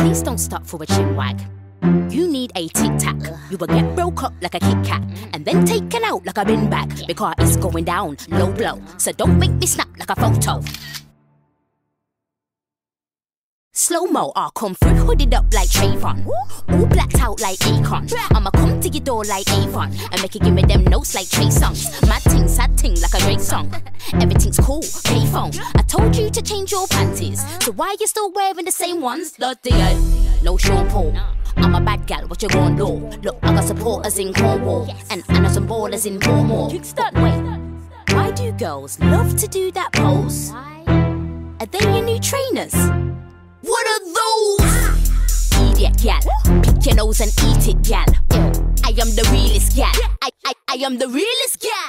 Please don't stop for a chin wag. You need a tic-tac. You will get broke up like a Kit Kat and then taken out like a bin bag, because it's going down low blow. So don't make me snap like a photo. Slow-mo, I'll come through, hooded up like Trayvon, all blacked out like Akon. I'ma come to your door like Avon and make you give me them notes like Trey songs. Mad ting, sad ting like a Drake song. Everything's cool, payphone. I told you to change your panties, so why you still wearing the same ones? Bloody hell, no Sean Paul. I'm a bad gal, what you gon' do? Look, I got supporters in Cornwall, and I know some ballers in Cornwall. Wait, why do girls love to do that pose? Are they your new trainers? What are those? Idiot gal, pick your nose and eat it gal. I am the realest gal. I am the realest gal.